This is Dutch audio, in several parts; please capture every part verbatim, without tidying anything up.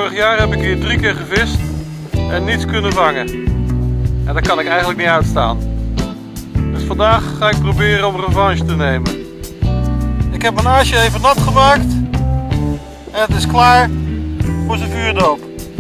Vorig jaar heb ik hier drie keer gevist en niets kunnen vangen. En dat kan ik eigenlijk niet uitstaan. Dus vandaag ga ik proberen om revanche te nemen. Ik heb mijn aasje even nat gemaakt en het is klaar voor zijn vuurdoop.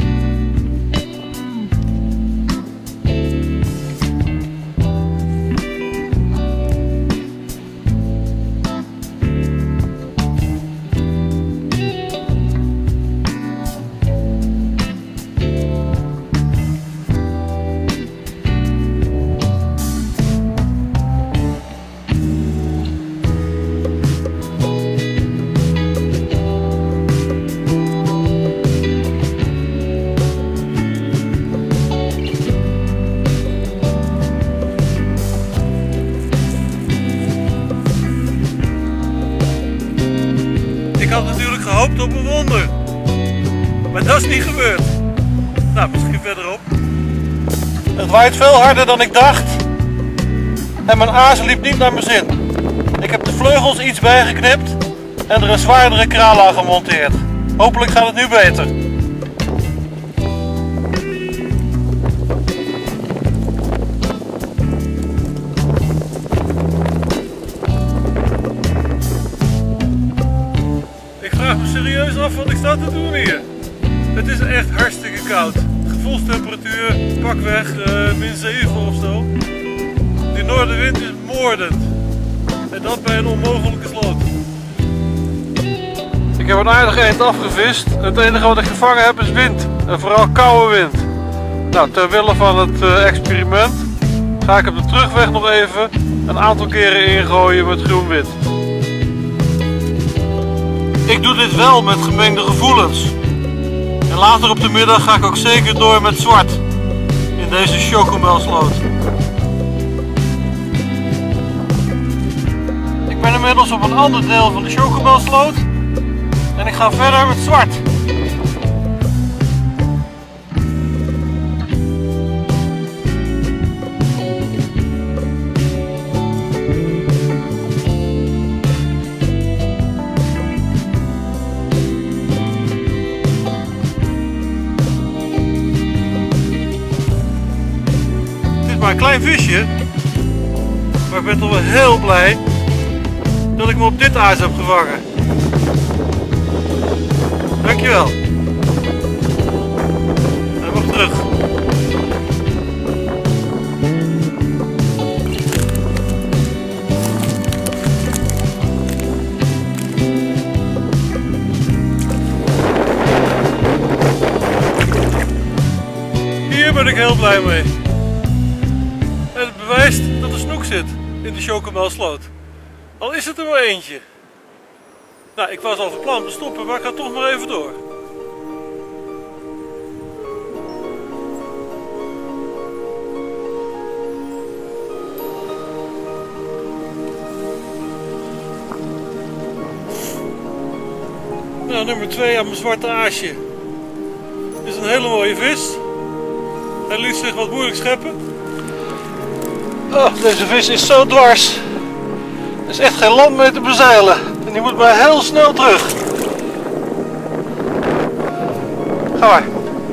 Ik had natuurlijk gehoopt op een wonder, maar dat is niet gebeurd. Nou, misschien verderop. Het waait veel harder dan ik dacht en mijn aas liep niet naar mijn zin. Ik heb de vleugels iets bijgeknipt en er een zwaardere kraal aan gemonteerd. Hopelijk gaat het nu beter. Ik vraag me serieus af wat ik sta te doen hier. Het is echt hartstikke koud. Gevoelstemperatuur pakweg uh, min zeven of zo. Die noordenwind is moordend. En dat bij een onmogelijke sloot. Ik heb een aardige eind afgevist. Het enige wat ik gevangen heb is wind. En vooral koude wind. Nou, ter wille van het uh, experiment ga ik op de terugweg nog even een aantal keren ingooien met groen wit. Ik doe dit wel met gemengde gevoelens. En later op de middag ga ik ook zeker door met zwart. In deze chocomelsloot. Ik ben inmiddels op een ander deel van de chocomelsloot. En ik ga verder met zwart. Maar een klein visje, maar ik ben toch wel heel blij dat ik me op dit aas heb gevangen. Dankjewel. Hij mag terug. Hier ben ik heel blij mee. En het bewijst dat er snoek zit in de chocomelsloot. Al is het er maar eentje. Nou, ik was al van plan te stoppen, maar ik ga toch maar even door. Nou, nummer twee aan mijn zwarte aasje. Dit is een hele mooie vis. Hij liet zich wat moeilijk scheppen. Oh, deze vis is zo dwars. Er is echt geen land mee te bezeilen. En die moet maar heel snel terug. Ga maar.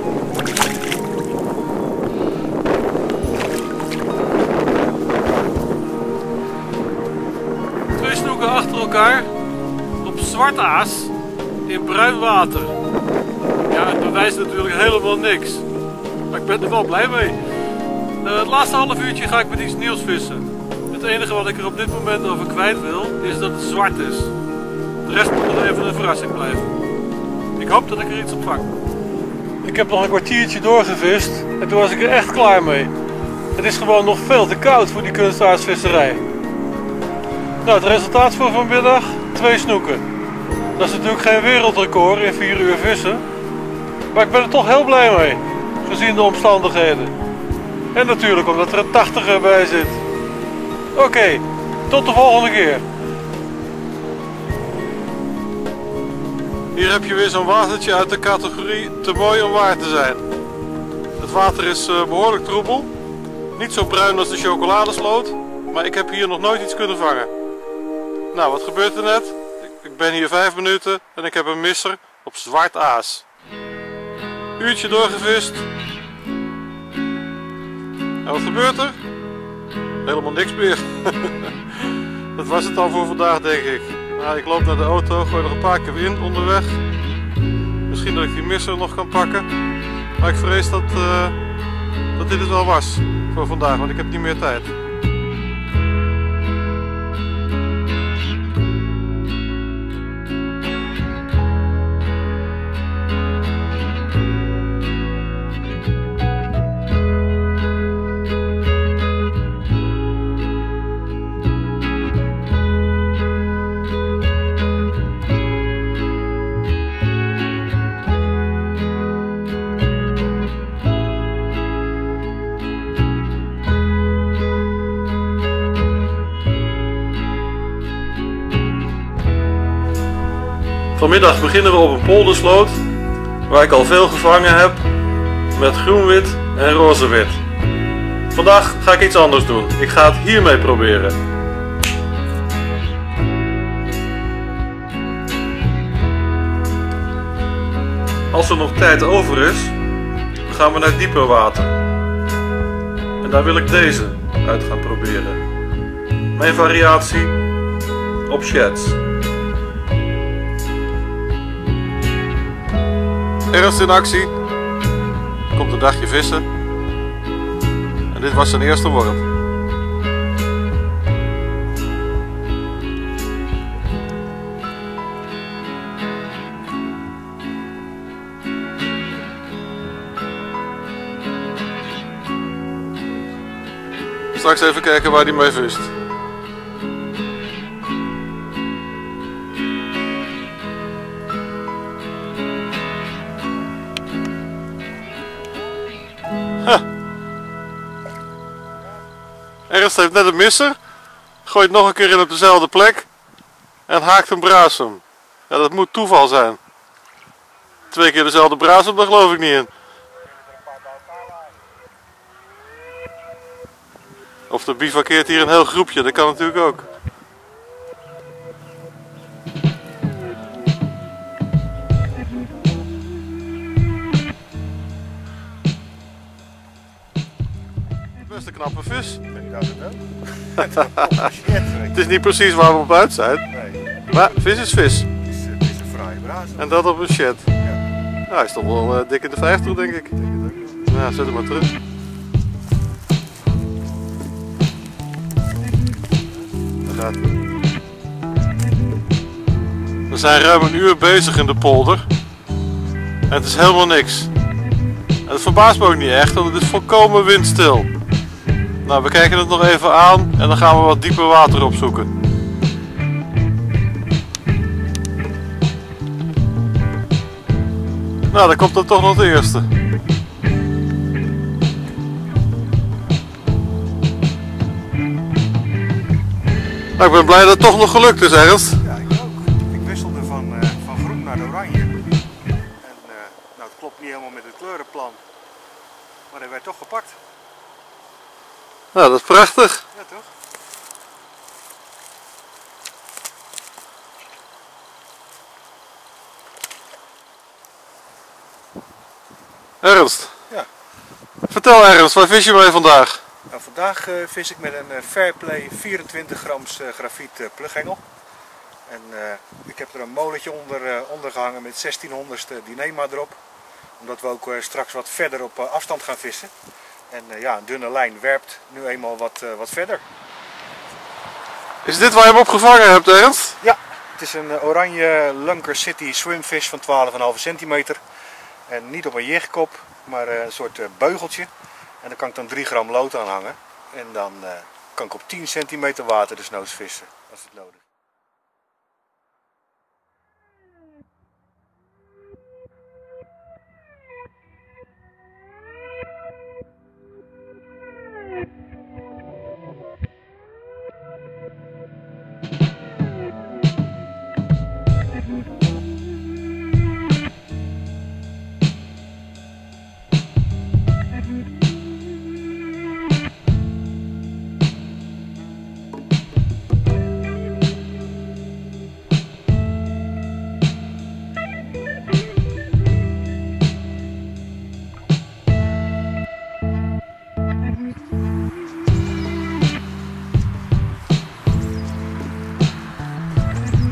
Twee snoeken achter elkaar. Op zwart aas. In bruin water. Ja, het bewijst natuurlijk helemaal niks. Maar ik ben er wel blij mee. Uh, het laatste half uurtje ga ik met iets nieuws vissen. Het enige wat ik er op dit moment over kwijt wil, is dat het zwart is. De rest moet nog even een verrassing blijven. Ik hoop dat ik er iets op vang. Ik heb nog een kwartiertje doorgevist en toen was ik er echt klaar mee. Het is gewoon nog veel te koud voor die kunstaarsvisserij. Nou, het resultaat voor vanmiddag, twee snoeken. Dat is natuurlijk geen wereldrecord in vier uur vissen. Maar ik ben er toch heel blij mee, gezien de omstandigheden. En natuurlijk omdat er een tachtiger bij zit. Oké, okay, tot de volgende keer. Hier heb je weer zo'n watertje uit de categorie te mooi om waar te zijn. Het water is uh, behoorlijk troebel. Niet zo bruin als de chocoladesloot, maar ik heb hier nog nooit iets kunnen vangen. Nou, wat gebeurt er net? Ik ben hier vijf minuten en ik heb een misser op zwart aas. Uurtje doorgevist. En wat gebeurt er? Helemaal niks meer. Dat was het al voor vandaag, denk ik. Nou, ik loop naar de auto, gooi er een paar keer in onderweg. Misschien dat ik die misser nog kan pakken. Maar ik vrees dat, uh, dat dit het wel was voor vandaag, want ik heb niet meer tijd. Vanmiddag beginnen we op een poldersloot waar ik al veel gevangen heb met groen-wit en roze-wit. Vandaag ga ik iets anders doen. Ik ga het hiermee proberen. Als er nog tijd over is, gaan we naar dieper water. En daar wil ik deze uit gaan proberen. Mijn variatie op sheds. Ernst in actie. Komt een dagje vissen. En dit was zijn eerste worp. Straks even kijken waar hij mee vist. Huh. Ernst heeft net een misser, gooit nog een keer in op dezelfde plek en haakt een brasem. Ja, dat moet toeval zijn. Twee keer dezelfde brasem, daar geloof ik niet in. Of er bivakkeert hier een heel groepje, dat kan natuurlijk ook. Best een knappe vis. Het is niet precies waar we op uit zijn. Nee. Maar vis is vis. Het is, het is een fraaie brasem. En dat op een shed. Ja. Nou, hij is toch wel uh, dik in de vijftig, denk ik. Ja, zet hem maar terug. Daar gaat hij. We zijn ruim een uur bezig in de polder. En het is helemaal niks. En dat verbaast me ook niet echt, want het is volkomen windstil. Nou, we kijken het nog even aan en dan gaan we wat dieper water opzoeken. Nou, dan komt er toch nog de eerste. Nou, ik ben blij dat het toch nog gelukt is, Ernst. Ja, ik ook. Ik wisselde van, uh, van groen naar oranje. En uh, nou, het klopt niet helemaal met het kleurenplan. Maar hij werd toch gepakt. Nou, dat is prachtig. Ja, toch? Ernst. Ja. Vertel Ernst, waar vis je mee vandaag? Nou, vandaag uh, vis ik met een uh, Fairplay vierentwintig grams uh, grafiet uh, plughengel. En uh, ik heb er een molentje onder, uh, onder gehangen met zestienhonderdste Dyneema erop. Omdat we ook uh, straks wat verder op uh, afstand gaan vissen. En uh, ja, een dunne lijn werpt nu eenmaal wat, uh, wat verder. Is dit waar je hem opgevangen hebt, Ernst? Ja, het is een uh, oranje Lunker City swimfish van twaalf komma vijf centimeter. En niet op een jigkop, maar uh, een soort uh, beugeltje. En daar kan ik dan drie gram lood aan hangen. En dan uh, kan ik op tien centimeter water desnoods vissen, als het nodig is.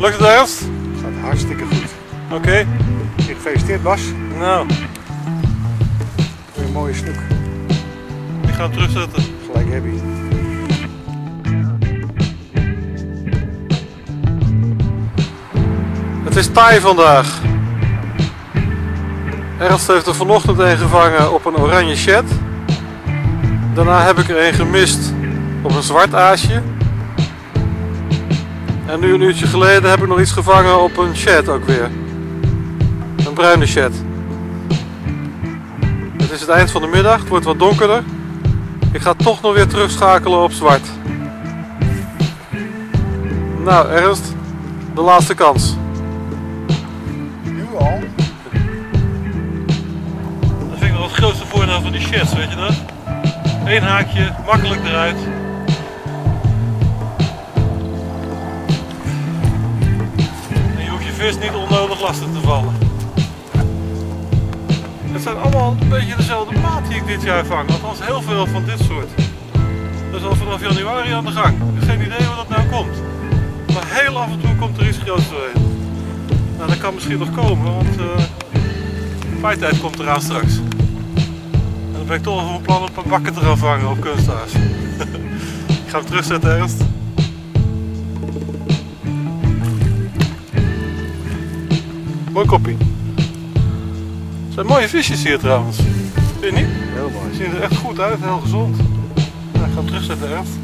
Lukt het Ernst? Gaat hartstikke goed. Oké. Okay. Gefeliciteerd Bas. Nou. Weer een mooie snoek. Ik ga hem terugzetten. Gelijk heb je. Het is taai vandaag. Ernst heeft er vanochtend een gevangen op een oranje shed. Daarna heb ik er een gemist op een zwart aasje. En nu een uurtje geleden heb ik nog iets gevangen op een shed ook weer. Een bruine shed. Het is het eind van de middag, het wordt wat donkerder. Ik ga toch nog weer terugschakelen op zwart. Nou Ernst, de laatste kans. Nu al? Dat vind ik nog het grootste voordeel van die sheds, weet je dat? Eén haakje, makkelijk eruit. En je hoeft je vis niet onnodig lastig te vallen. Het zijn allemaal een beetje dezelfde maat die ik dit jaar vang, althans heel veel van dit soort. Dat is al vanaf januari aan de gang. Ik heb geen idee hoe dat nou komt. Maar heel af en toe komt er iets groots doorheen. Nou, dat kan misschien nog komen, want uh, feittijd komt eraan straks. En dan ben ik toch al van plan om een paar bakken te gaan vangen op kunstaas. Ik ga hem terugzetten Ernst. Mooi koppie. Het zijn mooie visjes hier trouwens. Vind je niet? Heel mooi. Ze zien er echt goed uit, heel gezond. Nou, ik ga hem terugzetten Ernst.